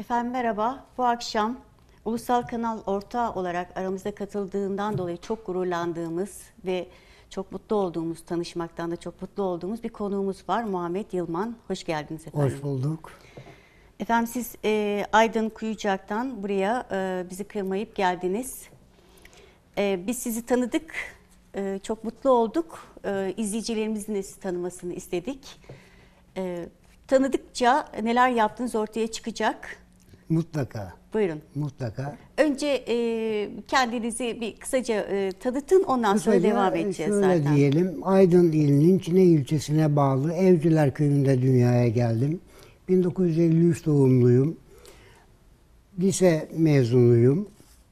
Efendim merhaba. Bu akşam Ulusal Kanal ortağı olarak aramızda katıldığından dolayı çok gururlandığımız ve çok mutlu olduğumuz, tanışmaktan da çok mutlu olduğumuz bir konuğumuz var. Muhammed Yılman. Hoş geldiniz efendim. Hoş bulduk. Efendim siz Aydın Kuyucak'tan buraya bizi kırmayıp geldiniz. Biz sizi tanıdık. Çok mutlu olduk. İzleyicilerimizin de sizi tanımasını istedik. Tanıdıkça neler yaptığınız ortaya çıkacak. Mutlaka. Buyurun. Mutlaka. Önce kendinizi bir kısaca tanıtın, ondan sonra devam edeceğiz şöyle zaten. diyelim, Aydın ilinin Çine ilçesine bağlı Evciler köyünde dünyaya geldim. 1953 doğumluyum. Lise mezunuyum.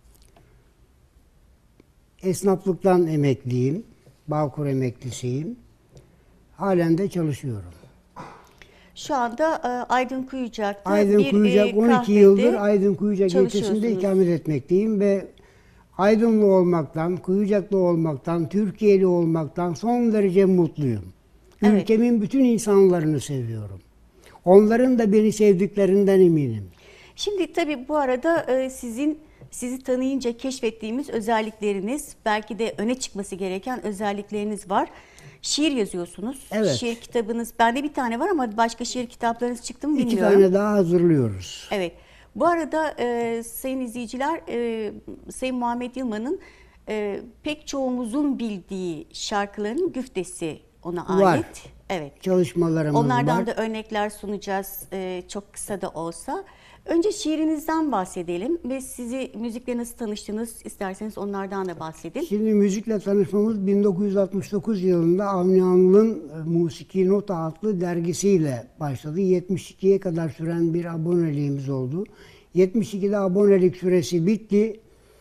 Esnaflıktan emekliyim. Bağkur emeklisiyim. Halen de çalışıyorum. Şu anda Aydın Kuyucak'ta Aydın Kuyucak 12 yıldır Aydın Kuyucak ilçesinde çalışıyorsunuz. ikamet etmekteyim ve Aydınlı olmaktan, Kuyucaklı olmaktan, Türkiye'li olmaktan son derece mutluyum. Evet. Ülkemin bütün insanlarını seviyorum. Onların da beni sevdiklerinden eminim. Şimdi tabii bu arada sizi tanıyınca keşfettiğimiz özellikleriniz, belki de öne çıkması gereken özellikleriniz var. Şiir yazıyorsunuz. Evet. Şiir kitabınız, bende bir tane var ama başka şiir kitaplarınız çıktı mı 2 bilmiyorum. tane daha hazırlıyoruz. Evet. Bu arada sayın izleyiciler, Sayın Muhammed Yılman'ın pek çoğumuzun bildiği şarkıların güftesi ona ait. Var. Evet. Çalışmalarımız Onlardan var. da örnekler sunacağız, çok kısa da olsa. Önce şiirinizden bahsedelim ve sizi müzikle nasıl tanıştınız, isterseniz onlardan da bahsedin. Şimdi müzikle tanışmamız 1969 yılında Avni Anıl'ın Musiki Nota adlı dergisiyle başladı. 72'ye kadar süren bir aboneliğimiz oldu. 72'de abonelik süresi bitti.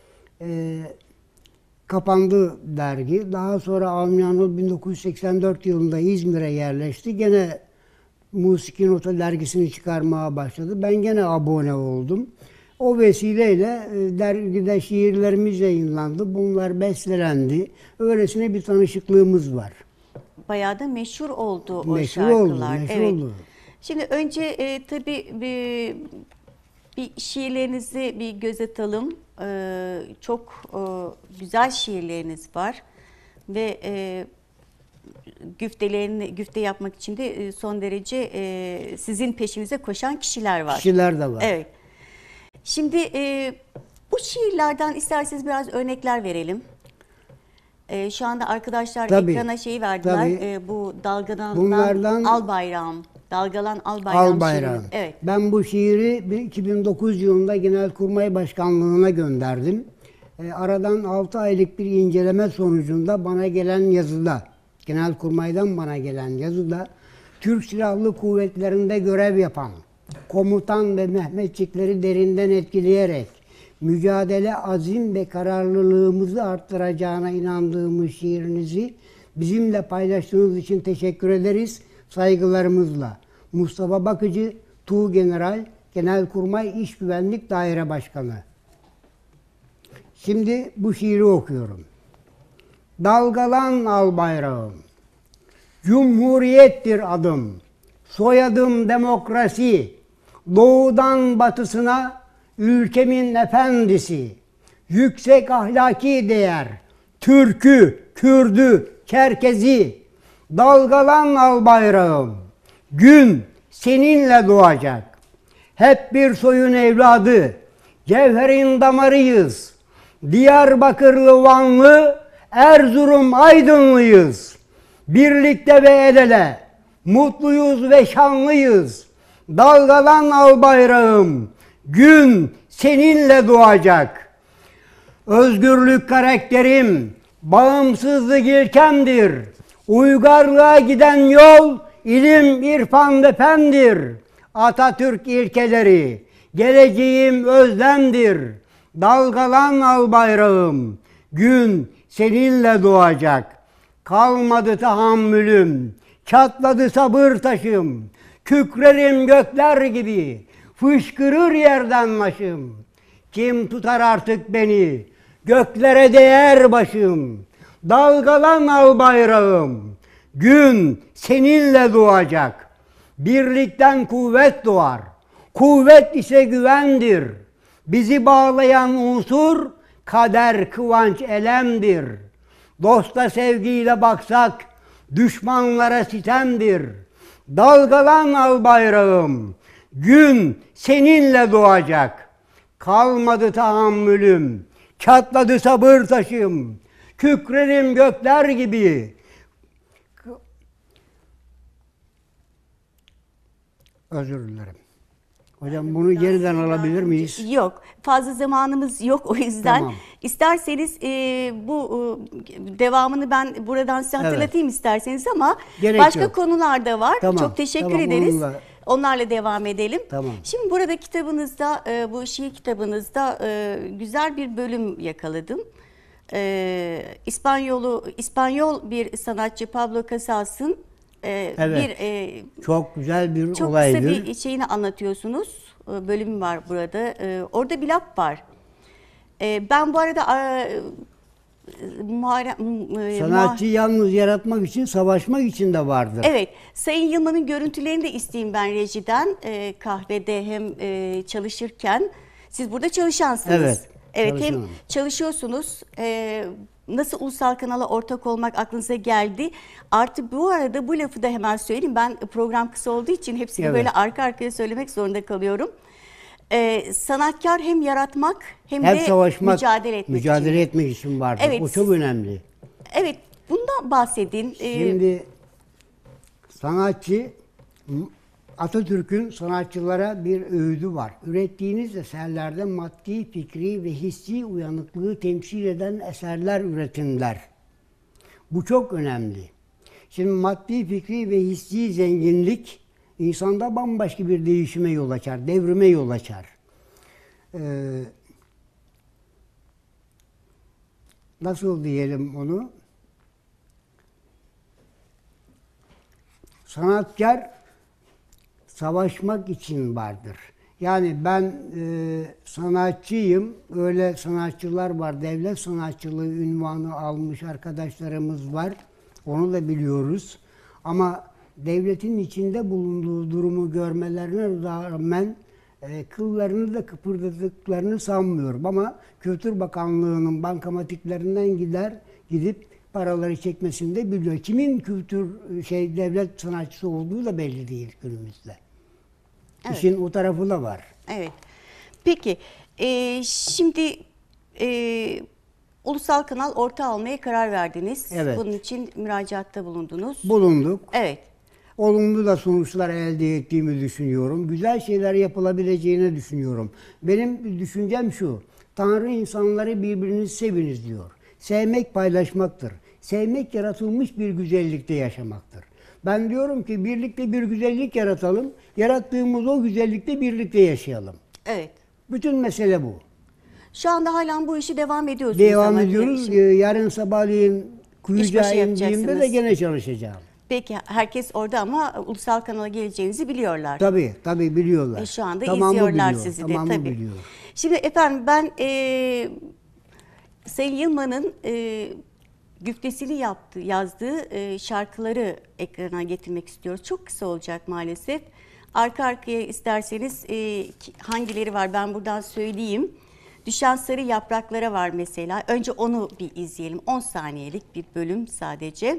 Kapandı dergi. Daha sonra Avni Anıl 1984 yılında İzmir'e yerleşti. Gene Musiki Nota dergisini çıkarmaya başladı. Ben gene abone oldum. O vesileyle dergide şiirlerimiz yayınlandı. Bunlar bestelendi. Öylesine bir tanışıklığımız var. Bayağı da meşhur oldu o Meşhur şarkılar. oldu, meşhur Evet. oldu. Şimdi önce tabii bir şiirlerinizi bir göz atalım. Çok güzel şiirleriniz var ve güfte yapmak için de son derece sizin peşinize koşan kişiler var. Kişiler de var. Evet. Şimdi bu şiirlerden isterseniz biraz örnekler verelim. Şu anda arkadaşlar Tabii, ekrana şeyi verdiler. tabii. Bu dalgadan Bunlardan al bayrağım. Dalgalan al bayrağım. Al Bayrağım. şiiri. Evet. Ben bu şiiri 2009 yılında Genelkurmay Başkanlığı'na gönderdim. Aradan 6 aylık bir inceleme sonucunda bana gelen yazıda, Genelkurmay'dan bana gelen yazıda, Türk Silahlı Kuvvetleri'nde görev yapan komutan ve Mehmetçikleri derinden etkileyerek mücadele azim ve kararlılığımızı arttıracağına inandığımız şiirinizi bizimle paylaştığınız için teşekkür ederiz. Saygılarımızla. Mustafa Bakıcı, Tuğgeneral, Genelkurmay İş Güvenlik Daire Başkanı. Şimdi bu şiiri okuyorum. Dalgalan al bayrağım. Cumhuriyettir adım. Soyadım demokrasi. Doğudan batısına ülkemin efendisi. Yüksek ahlaki değer. Türk'ü, Kürd'ü, Çerkezi. Dalgalan al bayrağım. Gün seninle doğacak. Hep bir soyun evladı. Cevherin damarıyız. Diyarbakırlı, Vanlı, Erzurum, Aydınlıyız. Birlikte ve el ele. Mutluyuz ve şanlıyız. Dalgalan al bayrağım. Gün seninle doğacak. Özgürlük karakterim, bağımsızlık ilkemdir. Uygarlığa giden yol, ilim, irfan ve fendir. Atatürk ilkeleri, geleceğim özlemdir. Dalgalan al bayrağım, gün seninle doğacak. Kalmadı tahammülüm, çatladı sabır taşım. Kükrerim gökler gibi, fışkırır yerden başım. Kim tutar artık beni, göklere değer başım. Dalgalan al bayrağım, gün seninle doğacak. Birlikten kuvvet doğar, Kuvvet ise güvendir. Bizi bağlayan unsur kader, kıvanç, elemdir. Dosta sevgiyle baksak düşmanlara sitemdir. Dalgalan al bayrağım, gün seninle doğacak. Kalmadı tahammülüm, çatladı sabır taşım. Kükredim gökler gibi. Özür dilerim. Hocam bunu geriden alabilir miyiz? Yok. Fazla zamanımız yok o yüzden. Tamam. İsterseniz bu devamını ben buradan size hatırlatayım isterseniz ama Gerek başka yok. konular da var. Tamam, Çok teşekkür tamam, ederiz. onunla- Onlarla devam edelim. Tamam. Şimdi burada kitabınızda, bu şiir kitabınızda güzel bir bölüm yakaladım. İspanyol bir sanatçı Pablo Casals'ın Evet. bir Çok güzel bir çok olaydır. kısa bir şeyini anlatıyorsunuz. Bölüm var burada. Orada bir laf var. Ben bu arada Sanatçı yalnız yaratmak için, savaşmak için de vardır. evet, Sayın Yılmaz'ın görüntülerini de isteyeyim ben rejiden. Kahvede hem çalışırken. Siz burada çalışansınız. Evet, Evet, hem çalışıyorum. çalışıyorsunuz. Nasıl ulusal kanala ortak olmak aklınıza geldi? Artı bu arada bu lafı da hemen söyleyeyim. Ben program kısa olduğu için hepsini Evet. böyle arka arkaya söylemek zorunda kalıyorum. Sanatkar hem yaratmak hem Hem de savaşmak, mücadele etmek için. için vardır. Evet, O çok siz- önemli. Evet, bundan bahsedin. Şimdi sanatçı, Atatürk'ün sanatçılara bir öğüdü var. Ürettiğiniz eserlerde maddi, fikri ve hissi uyanıklığı temsil eden eserler üretin der. Bu çok önemli. Şimdi maddi, fikri ve hissi zenginlik insanda bambaşka bir değişime yol açar, devrime yol açar. Nasıl diyelim onu? Sanatkar savaşmak için vardır. Yani ben sanatçıyım, öyle sanatçılar var, devlet sanatçılığı unvanı almış arkadaşlarımız var, onu da biliyoruz. Ama devletin içinde bulunduğu durumu görmelerine rağmen kıllarını da kıpırdadıklarını sanmıyorum. Ama Kültür Bakanlığı'nın bankamatiklerinden gidip paraları çekmesini de biliyor. Kimin devlet sanatçısı olduğu da belli değil günümüzde. Evet. İşin o tarafı da var. Evet. Peki, şimdi ulusal kanal ortağı almaya karar verdiniz. Evet. Bunun için müracaatta bulundunuz. Bulunduk. Evet. Olumlu da sonuçlar elde ettiğimi düşünüyorum. Güzel şeyler yapılabileceğini düşünüyorum. Benim düşüncem şu. Tanrı insanları birbirinizi seviniz diyor. Sevmek paylaşmaktır. Sevmek yaratılmış bir güzellikte yaşamaktır. Ben diyorum ki birlikte bir güzellik yaratalım. Yarattığımız o güzellikte birlikte yaşayalım. Evet. Bütün mesele bu. Şu anda halen bu işi devam ediyorsunuz. Devam ama ediyoruz. şimdi- Yarın sabahleyin Kuyucuğa İşbaşı indiğimde de yapacaksınız. gene çalışacağım. Peki, herkes orada ama ulusal kanala geleceğinizi biliyorlar. Tabii biliyorlar. Şu anda Tamamı izliyorlar biliyor, sizi de tamamı tabii. biliyor. Şimdi efendim ben Sayın Yılmaz'ın güftesini yazdığı şarkıları ekrana getirmek istiyoruz. Çok kısa olacak maalesef. Arka arkaya isterseniz hangileri var ben buradan söyleyeyim. Düşen sarı yapraklara var mesela. Önce onu bir izleyelim. 10 saniyelik bir bölüm sadece.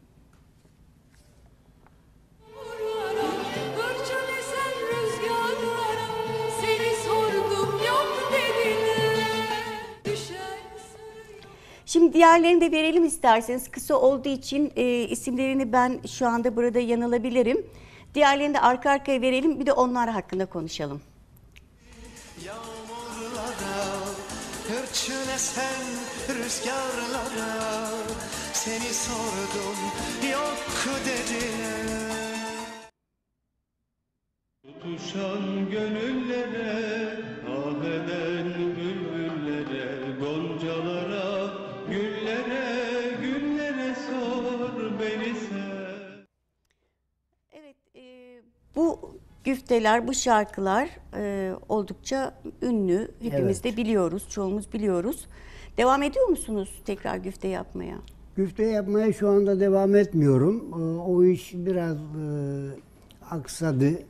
Hırçın esen rüzgarlara seni sordum yok dediler. Düşen Şimdi diğerlerini de verelim isterseniz. Kısa olduğu için isimlerini ben şu anda burada yanılabilirim. Diğerlerini de arka arkaya verelim. Bir de onlar hakkında konuşalım. Yağmurlara, hırçın esen rüzgarlara seni sordum yok dediler. Tutuşan gönüllere, ah eden bülbüllere, goncalara, güllere, güllere sor beni sev. Evet, bu güfteler, bu şarkılar oldukça ünlü. Hepimiz de biliyoruz, çoğumuz biliyoruz. Devam ediyor musunuz tekrar güfte yapmaya? Güfte yapmaya şu anda devam etmiyorum. O iş biraz aksadı.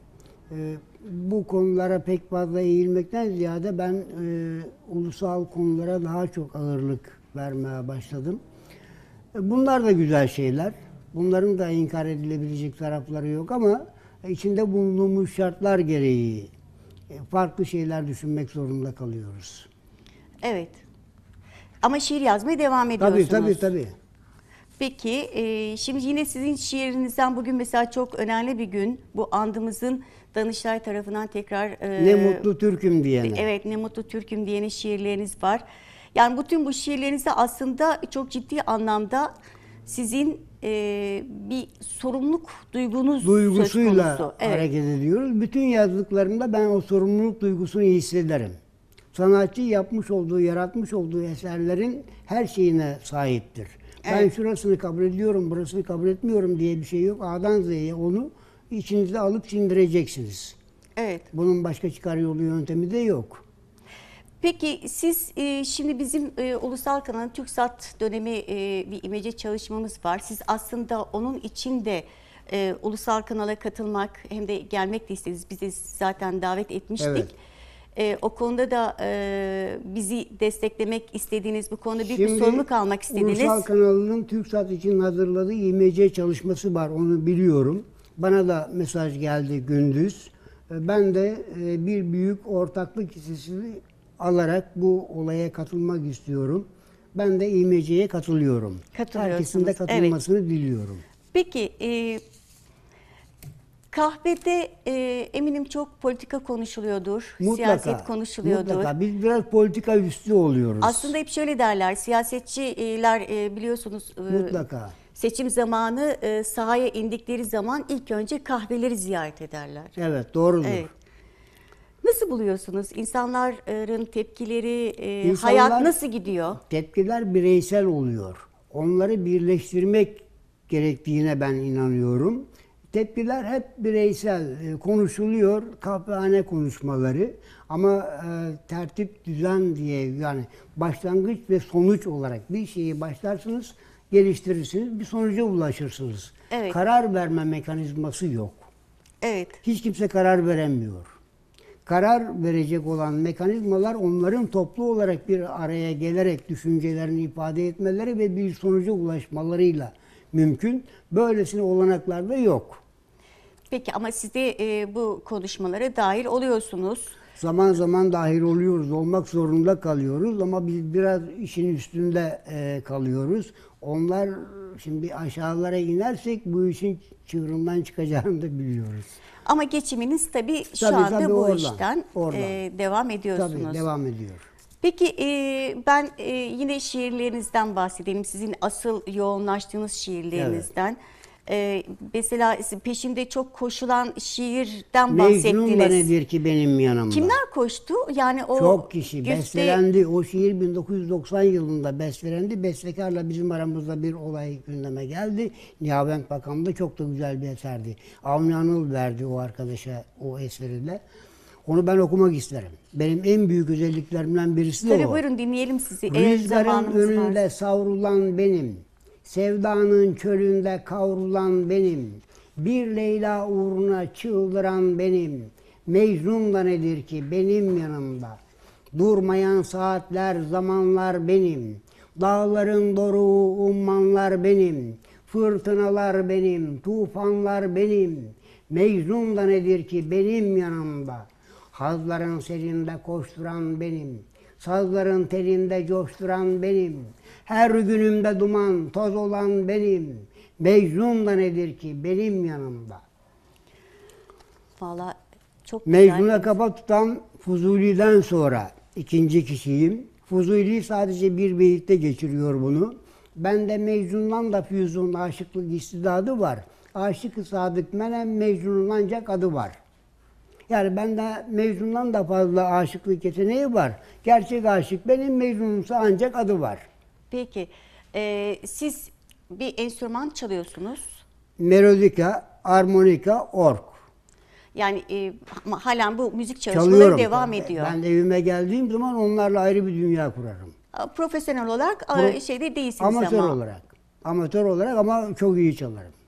Bu konulara pek fazla eğilmekten ziyade ben ulusal konulara daha çok ağırlık vermeye başladım. Bunlar da güzel şeyler. Bunların da inkar edilebilecek tarafları yok ama içinde bulunduğumuz şartlar gereği farklı şeyler düşünmek zorunda kalıyoruz. Evet. Ama şiir yazmaya devam ediyorsunuz. Tabii. Peki, şimdi yine sizin şiirinizden bugün mesela çok önemli bir gün. Bu andımızın Danıştay tarafından tekrar... Ne mutlu Türk'üm diyene. Evet, ne mutlu Türk'üm diyene şiirleriniz var. Yani bütün bu şiirlerinizde aslında çok ciddi anlamda sizin bir sorumluluk duygunuz Duygusuyla söz konusu. Evet. hareket ediyoruz. Bütün yazdıklarımda ben o sorumluluk duygusunu hissederim. Sanatçı yapmış olduğu, yaratmış olduğu eserlerin her şeyine sahiptir. Ben Evet. şurasını kabul ediyorum, burasını kabul etmiyorum diye bir şey yok. A'dan Z'ye onu içinizde alıp sindireceksiniz. Evet. Bunun başka çıkar yolu yöntemi de yok. Peki siz şimdi bizim ulusal kanalın TürkSat dönemi bir imece çalışmamız var. Siz aslında onun için de ulusal kanala katılmak hem de gelmek de istediniz. Biz de zaten davet etmiştik. Evet. O konuda da bizi desteklemek istediğiniz, bu konuda büyük bir sorumluluk almak istediniz. Ulusal kanalının TürkSat için hazırladığı IMC çalışması var, onu biliyorum. Bana da mesaj geldi gündüz. Ben de bir büyük ortaklık hissesini alarak bu olaya katılmak istiyorum. Ben de IMC'ye katılıyorum. Herkesin de katılmasını diliyorum. Peki, kahvede eminim çok politika konuşuluyordur, siyaset konuşuluyordur. Mutlaka. Biz biraz politika üstü oluyoruz. Aslında hep şöyle derler, siyasetçiler biliyorsunuz Mutlaka. seçim zamanı sahaya indikleri zaman ilk önce kahveleri ziyaret ederler. Evet, doğrudur. Evet. Nasıl buluyorsunuz? İnsanların tepkileri, İnsanlar- hayat nasıl gidiyor? Tepkiler bireysel oluyor. Onları birleştirmek gerektiğine ben inanıyorum. Tepkiler hep bireysel konuşuluyor, kahvehane konuşmaları ama tertip düzen diye yani başlangıç ve sonuç olarak bir şeyi başlarsınız, geliştirirsiniz, bir sonuca ulaşırsınız. Evet. Karar verme mekanizması yok. Evet. Hiç kimse karar veremiyor. Karar verecek olan mekanizmalar onların toplu olarak bir araya gelerek düşüncelerini ifade etmeleri ve bir sonuca ulaşmalarıyla mümkün. Böylesine olanaklar da yok. Peki ama siz de bu konuşmalara dahil oluyorsunuz. Zaman zaman dahil oluyoruz, olmak zorunda kalıyoruz ama biz biraz işin üstünde kalıyoruz. Onlar şimdi aşağılara inersek bu işin çığırından çıkacağını da biliyoruz. Ama geçiminiz tabii şu Tabii, anda tabii bu oradan, işten oradan. devam ediyorsunuz. Tabii devam ediyor. Peki ben yine şiirlerinizden bahsedeyim. Sizin asıl yoğunlaştığınız şiirlerinizden. Mesela peşinde çok koşulan şiirden Mecnun bahsettiniz. da nedir ki benim yanımda? Kimler koştu? Yani o Çok kişi güfte- bestelendi. O şiir 1990 yılında bestelendi. Bestekarla bizim aramızda bir olay gündeme geldi. Nihavent Bakan'da çok da güzel bir eserdi. Avni Anıl verdi o arkadaşa o eseri de. Onu ben okumak isterim. Benim en büyük özelliklerimden birisi de Tabii o. buyurun dinleyelim sizi. Eğer Rüzgarın zamanımız önünde var. savrulan benim, sevdanın çölünde kavrulan benim, bir Leyla uğruna çıldıran benim, Mecnun da nedir ki benim yanımda, durmayan saatler, zamanlar benim, dağların doruğu, ummanlar benim, fırtınalar benim, tufanlar benim, Mecnun da nedir ki benim yanımda, hazların serinde koşturan benim, sazların telinde coşturan benim, her günümde duman, toz olan benim, Mecnun da nedir ki benim yanımda. Valla çok güzel. Mecnun'a kafa tutan Fuzuli'den sonra ikinci kişiyim. Fuzuli sadece bir beyitte geçiriyor bunu. Bende Mecnun'dan da Füzun aşıklık istidadı var. Aşık-ı Sadık Menem Mecnun'un ancak adı var. Yani bende Mecnun'dan da fazla aşıklık yeteneği var. Gerçek aşık benim, Mecnun'umsa ancak adı var. Peki siz bir enstrüman çalıyorsunuz. Melodika, armonika, org. Yani ama halen bu müzik çalışmaları Çalıyorum. devam ediyor. Ben evime geldiğim zaman onlarla ayrı bir dünya kurarım. Profesyonel olarak şeyde değilsiniz Amatör ama. olarak. Amatör olarak ama çok iyi çalarım.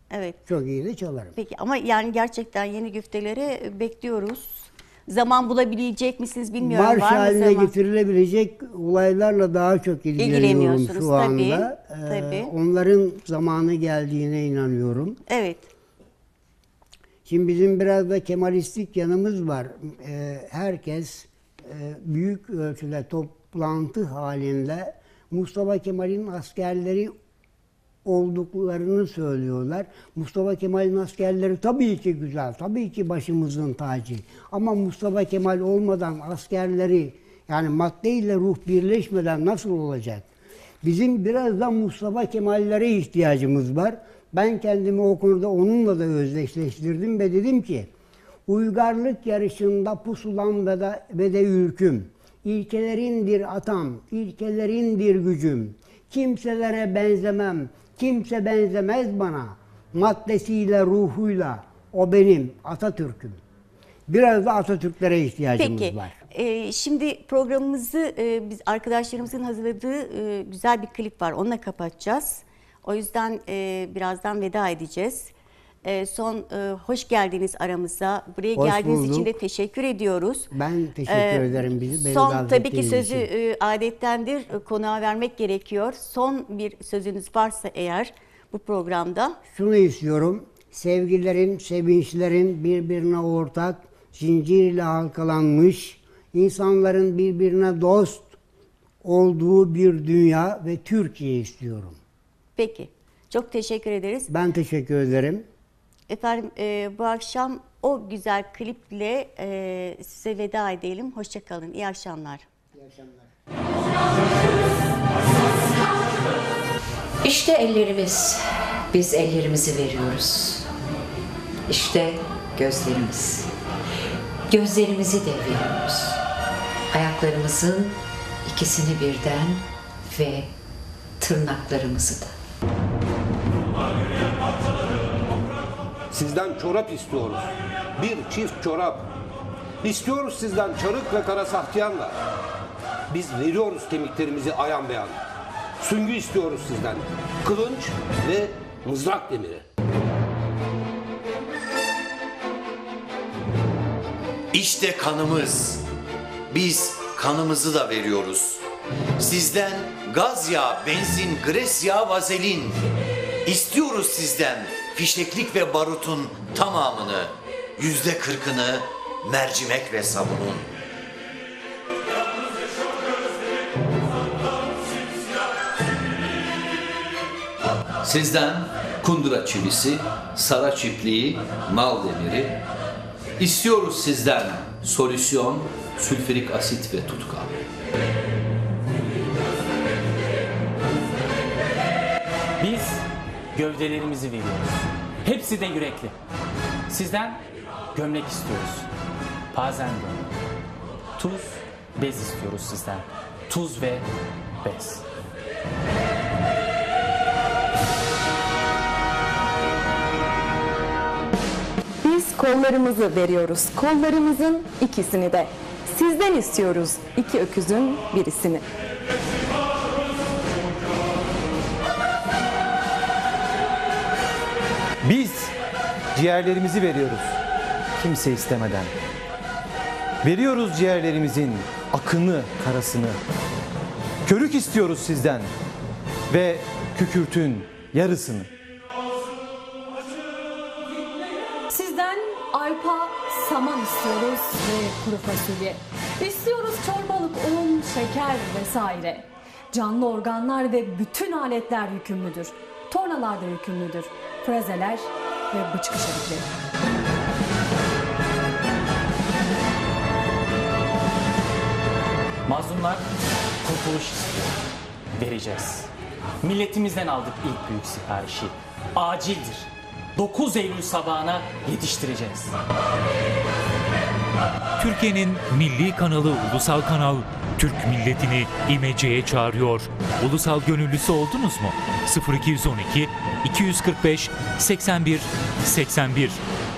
Evet. Çok iyi de çalarım. Peki ama yani gerçekten yeni güfteleri bekliyoruz. Zaman bulabilecek misiniz bilmiyorum. Marş Var mı haline zaman? getirilebilecek olaylarla daha çok ilgileniyorum İlgileniyorsunuz, şu tabii, anda. tabii. Onların zamanı geldiğine inanıyorum. Evet. Şimdi bizim biraz da Kemalistik yanımız var. Herkes büyük ölçüde toplantı halinde Mustafa Kemal'in askerleri olduklarını söylüyorlar. Mustafa Kemal'in askerleri tabii ki güzel, tabii ki başımızın tacı. Ama Mustafa Kemal olmadan askerleri, yani madde ile ruh birleşmeden nasıl olacak? Bizim biraz da Mustafa Kemal'lere ihtiyacımız var. Ben kendimi o konuda onunla da özdeşleştirdim ve dedim ki, uygarlık yarışında pusulam ve de ülküm, ilkelerindir atam, ilkelerindir gücüm, kimselere benzemem, kimse benzemez bana, maddesiyle, ruhuyla, o benim Atatürk'üm. Biraz da Atatürklere ihtiyacımız Peki. var. Şimdi programımızı biz arkadaşlarımızın hazırladığı güzel bir klip var. Onunla kapatacağız. O yüzden birazdan veda edeceğiz. Hoş geldiniz aramıza. Buraya Hoş geldiğiniz için bulduk. de teşekkür ediyoruz. Ben teşekkür ederim beni Son davet tabii ki ettiğiniz sözü için. adettendir konuğa vermek gerekiyor. Son bir sözünüz varsa eğer bu programda. Şunu istiyorum, sevgilerin, sevinçlerin birbirine ortak, zincirle halkalanmış, insanların birbirine dost olduğu bir dünya ve Türkiye istiyorum. Peki. Çok teşekkür ederiz. Ben teşekkür ederim. Efendim bu akşam o güzel kliple size veda edelim. Hoşça kalın. İyi akşamlar. İyi akşamlar. İşte ellerimiz, biz ellerimizi veriyoruz. İşte gözlerimiz, gözlerimizi de veriyoruz. Ayaklarımızın ikisini birden ve tırnaklarımızı da. Sizden çorap istiyoruz. Bir çift çorap. İstiyoruz sizden çarık ve kara sahtiyanla. Biz veriyoruz kemiklerimizi ayan beyan. Süngü istiyoruz sizden. Kılınç ve mızrak demiri. İşte kanımız. Biz kanımızı da veriyoruz. Sizden gaz yağı, benzin, gres yağı, vazelin. İstiyoruz sizden fişeklik ve barutun tamamını, %40'ını mercimek ve sabunun. Sizden kundura çivisi, sara çiftliği, nal demiri. İstiyoruz sizden solüsyon, sülfürik asit ve tutkal. Biz gövdelerimizi veriyoruz. Hepsi de yürekli. Sizden gömlek istiyoruz. Pazen gömlek. Tuz, bez istiyoruz sizden. Tuz ve bez. Biz kollarımızı veriyoruz. Kollarımızın ikisini de. Sizden istiyoruz iki öküzün birisini. Biz ciğerlerimizi veriyoruz. Kimse istemeden. Veriyoruz ciğerlerimizin akını, karasını. Körük istiyoruz sizden ve kükürtün yarısını. Sizden arpa, saman istiyoruz ve kuru fasulye. İstiyoruz çorbalık un, şeker vesaire. Canlı organlar ve bütün aletler yükümlüdür. Tornalar da yükümlüdür. Frezeler ve bıçkı şerifleri. Mazlumlar kurtuluş istiyor. Vereceğiz. Milletimizden aldık ilk büyük siparişi. Acildir. 9 Eylül sabahına yetiştireceğiz. Türkiye'nin milli kanalı Ulusal Kanal, Türk milletini imeceye çağırıyor. Ulusal gönüllüsü oldunuz mu? 0212 245 81 81